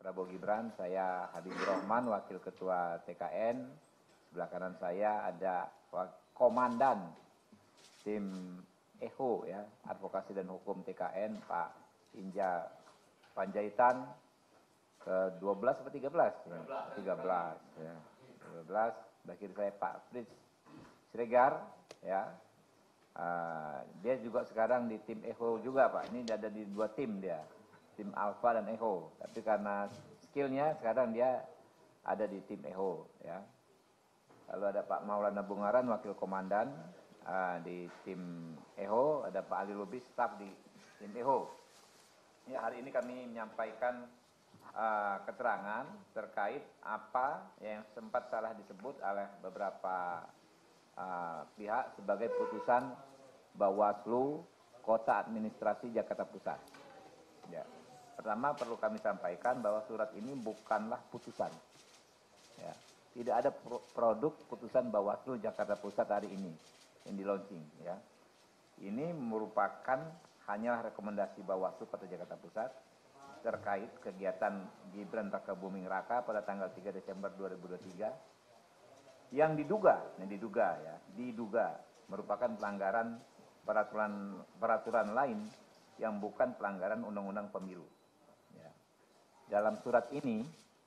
Prabowo Gibran. Saya Habibur Rahman, Wakil Ketua TKN. Sebelah kanan saya ada Komandan Tim EHO, ya, Advokasi dan Hukum TKN, Pak Hinja Panjaitan, ke-12 atau 13? 13. Ya. 13. Sebelah kiri saya Pak Fritz Siregar, ya. Dia juga sekarang di tim EHO juga, Pak. Ini ada di 2 tim dia. Tim Alpha dan EHO. Tapi karena skillnya sekarang dia ada di tim EHO, ya. Lalu ada Pak Maulana Bungaran, Wakil Komandan di tim EHO. Ada Pak Ali Lubis, staf di tim EHO. Ya, hari ini kami menyampaikan keterangan terkait apa yang sempat salah disebut oleh beberapa pihak sebagai putusan Bawaslu Kota Administrasi Jakarta Pusat. Ya. Pertama perlu kami sampaikan bahwa surat ini bukanlah putusan. Ya. Tidak ada produk putusan Bawaslu Jakarta Pusat hari ini yang di launching. Ya. Ini merupakan hanyalah rekomendasi Bawaslu Kota Jakarta Pusat terkait kegiatan Gibran Rakabuming Raka pada tanggal 3 Desember 2023 yang diduga merupakan pelanggaran peraturan lain yang bukan pelanggaran Undang-Undang Pemilu. Ya. Dalam surat ini,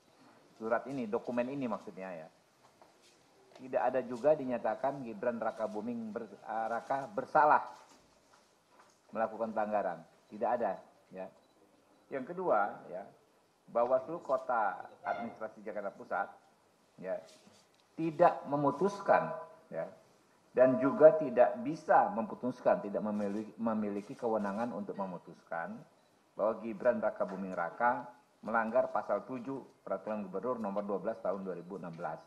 dokumen ini maksudnya, ya, tidak ada juga dinyatakan Gibran Rakabuming Raka bersalah melakukan pelanggaran, tidak ada. Ya. Yang kedua, ya, Bawaslu Kota Administrasi Jakarta Pusat, ya, tidak memutuskan, ya, dan juga tidak bisa memutuskan, tidak memiliki kewenangan untuk memutuskan bahwa Gibran Rakabuming Raka melanggar pasal 7 Peraturan Gubernur nomor 12 tahun 2016.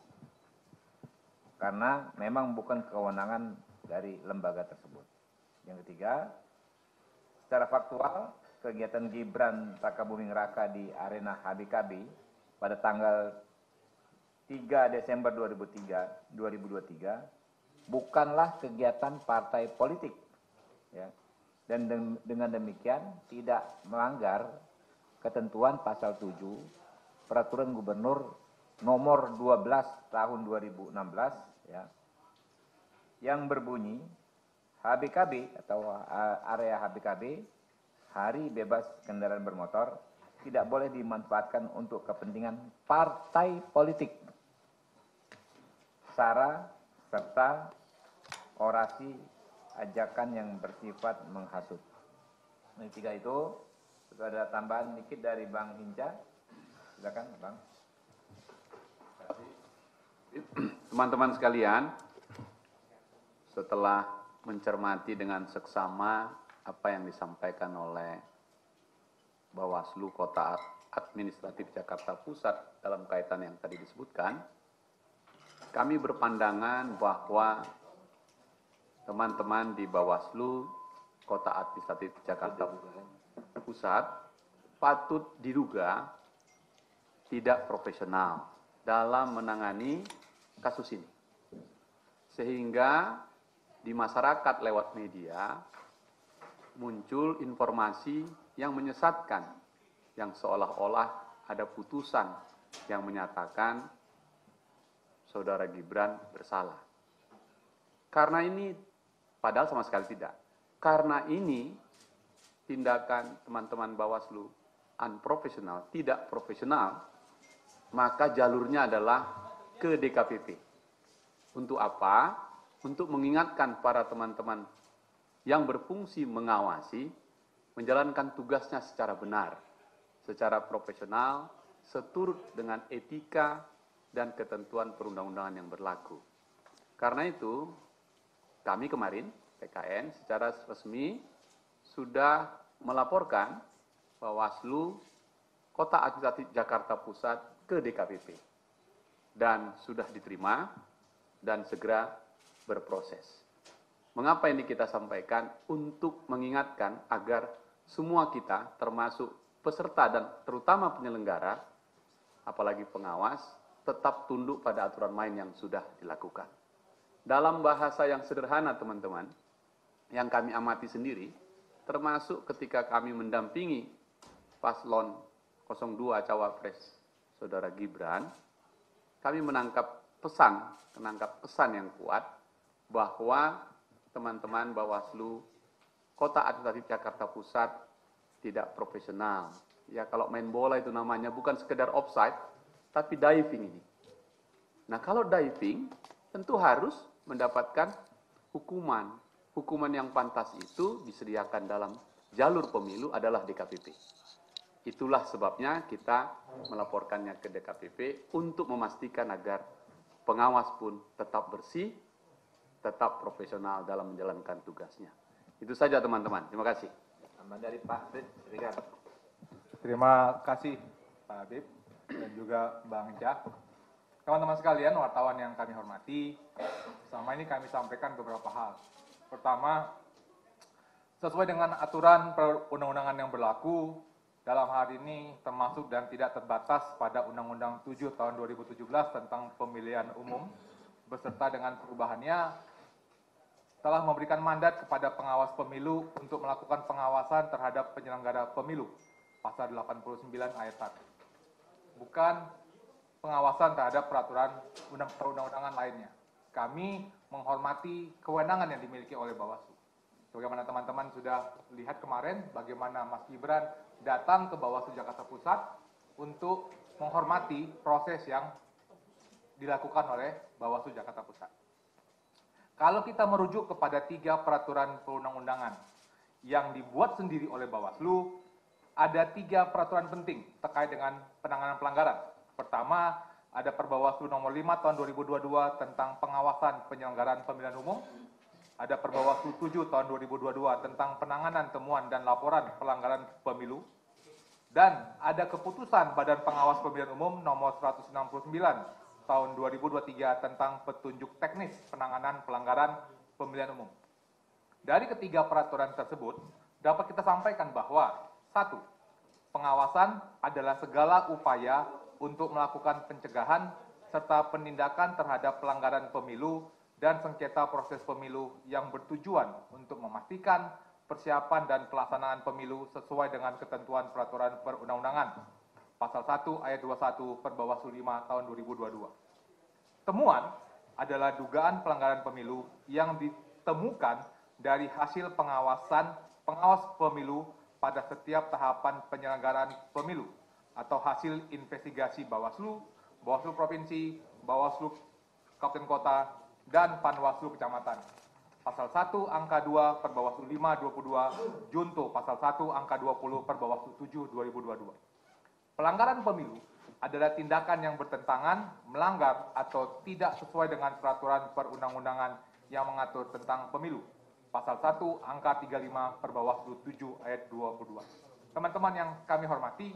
Karena memang bukan kewenangan dari lembaga tersebut. Yang ketiga, secara faktual, kegiatan Gibran Rakabuming Raka di Arena HBKB pada tanggal 3 Desember 2023 bukanlah kegiatan partai politik, ya. Dan dengan demikian tidak melanggar ketentuan pasal 7 Peraturan Gubernur nomor 12 tahun 2016, ya, yang berbunyi HBKB atau area HBKB, hari bebas kendaraan bermotor, tidak boleh dimanfaatkan untuk kepentingan partai politik, sara, serta orasi ajakan yang bersifat menghasut. Ini 3 itu. Ada tambahan dikit dari Bang Hinca. Silakan, Bang. Teman-teman sekalian, setelah mencermati dengan seksama apa yang disampaikan oleh Bawaslu Kota Administratif Jakarta Pusat dalam kaitan yang tadi disebutkan, kami berpandangan bahwa teman-teman di Bawaslu Kota Administratif Jakarta Pusat patut diduga tidak profesional dalam menangani kasus ini. Sehingga di masyarakat lewat media muncul informasi yang menyesatkan, yang seolah-olah ada putusan yang menyatakan Saudara Gibran bersalah. Karena ini, padahal sama sekali tidak. Karena ini tindakan teman-teman Bawaslu unprofesional, tidak profesional, maka jalurnya adalah ke DKPP. Untuk apa? Untuk mengingatkan para teman-teman yang berfungsi mengawasi, menjalankan tugasnya secara benar, secara profesional, seturut dengan etika dan ketentuan perundang-undangan yang berlaku. Karena itu, kami kemarin, TKN, secara resmi sudah melaporkan Bawaslu Kota Administratif Jakarta Pusat ke DKPP. Dan sudah diterima dan segera berproses. Mengapa ini kita sampaikan? Untuk mengingatkan agar semua kita, termasuk peserta dan terutama penyelenggara, apalagi pengawas, tetap tunduk pada aturan main yang sudah dilakukan. Dalam bahasa yang sederhana, teman-teman, yang kami amati sendiri, termasuk ketika kami mendampingi paslon 02 Cawapres Saudara Gibran, kami menangkap pesan yang kuat bahwa teman-teman Bawaslu Kota Administratif Jakarta Pusat tidak profesional. Ya kalau main bola itu namanya bukan sekedar offside, tapi diving ini. Nah kalau diving tentu harus mendapatkan hukuman. Hukuman yang pantas itu disediakan dalam jalur pemilu adalah DKPP. Itulah sebabnya kita melaporkannya ke DKPP untuk memastikan agar pengawas pun tetap bersih, tetap profesional dalam menjalankan tugasnya. Itu saja teman-teman. Terima kasih. Tambah dari Pak Frit, silakan. Terima kasih Pak Habib dan juga Bang Jah. Teman-teman sekalian, wartawan yang kami hormati, selama ini kami sampaikan beberapa hal. Pertama, sesuai dengan aturan perundang-undangan yang berlaku, dalam hal ini termasuk dan tidak terbatas pada Undang-Undang 7 tahun 2017 tentang pemilihan umum, beserta dengan perubahannya, telah memberikan mandat kepada pengawas pemilu untuk melakukan pengawasan terhadap penyelenggara pemilu, pasal 89 ayat 1. Bukan pengawasan terhadap peraturan perundang-undangan lainnya. Kami menghormati kewenangan yang dimiliki oleh Bawaslu. Bagaimana teman-teman sudah lihat kemarin bagaimana Mas Gibran datang ke Bawaslu Jakarta Pusat untuk menghormati proses yang dilakukan oleh Bawaslu Jakarta Pusat. Kalau kita merujuk kepada 3 peraturan perundang-undangan yang dibuat sendiri oleh Bawaslu, ada 3 peraturan penting terkait dengan penanganan pelanggaran. Pertama, ada Perbawaslu nomor 5 tahun 2022 tentang pengawasan penyelenggaraan pemilihan umum. Ada Perbawaslu 7 tahun 2022 tentang penanganan temuan dan laporan pelanggaran pemilu. Dan ada keputusan Badan Pengawas Pemilihan Umum nomor 169 tahun 2023 tentang petunjuk teknis penanganan pelanggaran pemilihan umum. Dari ketiga peraturan tersebut, dapat kita sampaikan bahwa 1. Pengawasan adalah segala upaya untuk melakukan pencegahan serta penindakan terhadap pelanggaran pemilu dan sengketa proses pemilu yang bertujuan untuk memastikan persiapan dan pelaksanaan pemilu sesuai dengan ketentuan peraturan perundang-undangan. Pasal 1 ayat 21 Perbawaslu 5 tahun 2022. Temuan adalah dugaan pelanggaran pemilu yang ditemukan dari hasil pengawas pemilu pada setiap tahapan penyelenggaraan pemilu atau hasil investigasi Bawaslu, Bawaslu Provinsi, Bawaslu Kabupaten Kota, dan Panwaslu Kecamatan. Pasal 1 angka 2 Perbawaslu 5 22 Junto Pasal 1 angka 20 Perbawaslu 7 2022. Pelanggaran pemilu adalah tindakan yang bertentangan, melanggar, atau tidak sesuai dengan peraturan perundang-undangan yang mengatur tentang pemilu. Pasal 1 angka 35 Perbawaslu 7 ayat 22. Teman-teman yang kami hormati,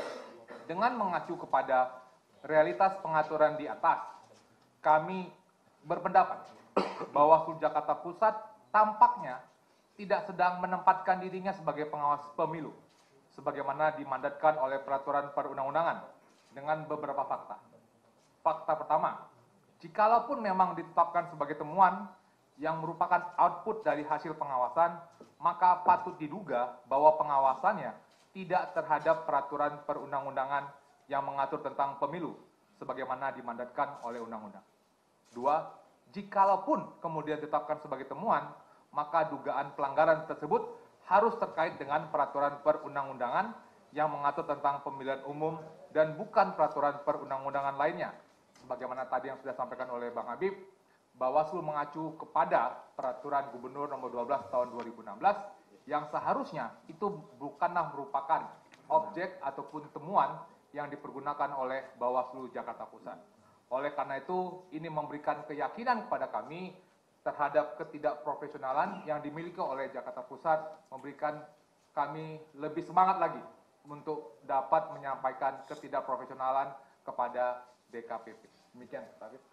dengan mengacu kepada realitas pengaturan di atas, kami berpendapat Bawaslu Jakarta Pusat tampaknya tidak sedang menempatkan dirinya sebagai pengawas pemilu, sebagaimana dimandatkan oleh peraturan perundang-undangan dengan beberapa fakta. Fakta pertama, jikalaupun memang ditetapkan sebagai temuan yang merupakan output dari hasil pengawasan, maka patut diduga bahwa pengawasannya tidak terhadap peraturan perundang-undangan yang mengatur tentang pemilu, sebagaimana dimandatkan oleh undang-undang. 2. Jikalaupun kemudian ditetapkan sebagai temuan, maka dugaan pelanggaran tersebut harus terkait dengan peraturan perundang-undangan yang mengatur tentang pemilihan umum dan bukan peraturan perundang-undangan lainnya. Sebagaimana tadi yang sudah disampaikan oleh Bang Habib, Bawaslu mengacu kepada peraturan Gubernur nomor 12 tahun 2016 yang seharusnya itu bukanlah merupakan objek ataupun temuan yang dipergunakan oleh Bawaslu Jakarta Pusat. Oleh karena itu, ini memberikan keyakinan kepada kami terhadap ketidakprofesionalan yang dimiliki oleh Jakarta Pusat, memberikan kami lebih semangat lagi untuk dapat menyampaikan ketidakprofesionalan kepada DKPP. Demikian, Pak Habib.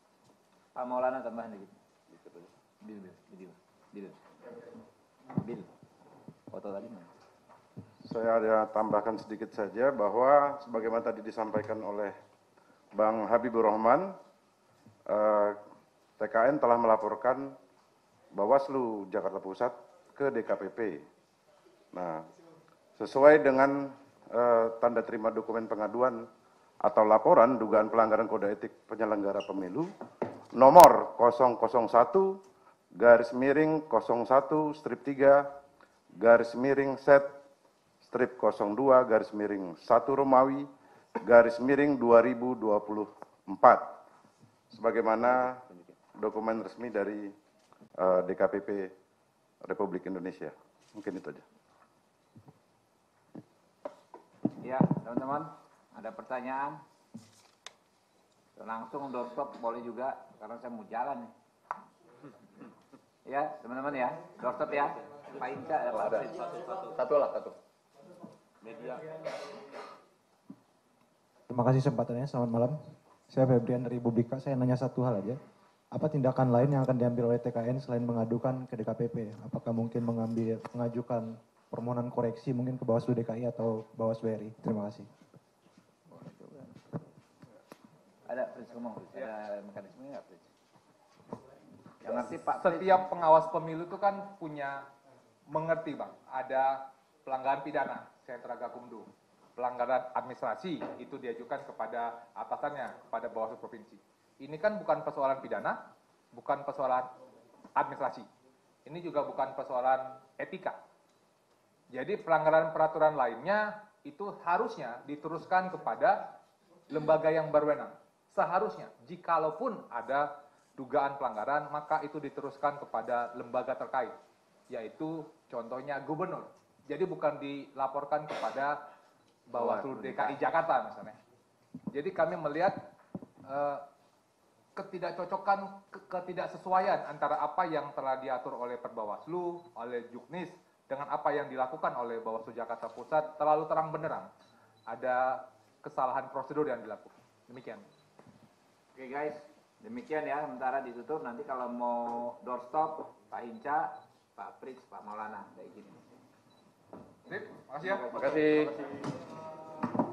Pak Maulana tambahan lagi. Bil. Foto tadi mana? Saya ada tambahkan sedikit saja bahwa sebagaimana tadi disampaikan oleh Bang Habibur Rahman, TKN telah melaporkan Bawaslu Jakarta Pusat ke DKPP. Nah, sesuai dengan tanda terima dokumen pengaduan atau laporan dugaan pelanggaran kode etik penyelenggara pemilu nomor 0,01-1/3/1 sebagaimana dokumen resmi dari DKPP Republik Indonesia. Mungkin itu aja. Ya, teman-teman, ada pertanyaan? Langsung doorstop boleh juga, karena saya mau jalan nih. Ya, teman-teman ya, doorstop ya. Pak Inca ya, Pak Fritz. Satu. Terima kasih kesempatannya, selamat malam. Saya Febrian dari Publika, saya nanya satu hal aja. Apa tindakan lain yang akan diambil oleh TKN selain mengadukan ke DKPP? Apakah mungkin mengajukan permohonan koreksi mungkin ke Bawaslu DKI atau Bawaslu RI? Terima kasih. Ada Fritz ngomong, ada mekanismenya nggak Fritz? Yang ngerti Pak Fritz. Setiap pengawas pemilu itu kan punya mengerti Bang, ada pelanggaran pidana, sentra gakumdu. Pelanggaran administrasi itu diajukan kepada atasannya, kepada Bawaslu Provinsi. Ini kan bukan persoalan pidana, bukan persoalan administrasi. Ini juga bukan persoalan etika. Jadi pelanggaran peraturan lainnya itu harusnya diteruskan kepada lembaga yang berwenang. Seharusnya, jikalaupun ada dugaan pelanggaran, maka itu diteruskan kepada lembaga terkait, yaitu contohnya gubernur. Jadi bukan dilaporkan kepada Bawaslu DKI Jakarta misalnya. Jadi kami melihat ketidakcocokan, ketidaksesuaian antara apa yang telah diatur oleh Perbawaslu, oleh Juknis, dengan apa yang dilakukan oleh Bawaslu Jakarta Pusat terlalu terang benderang. Ada kesalahan prosedur yang dilakukan. Demikian. Oke guys, demikian ya, sementara ditutup. Nanti kalau mau doorstop, Pak Hinca, Pak Fritz, Pak Maulana, kayak gini. Terima kasih ya. Terima kasih.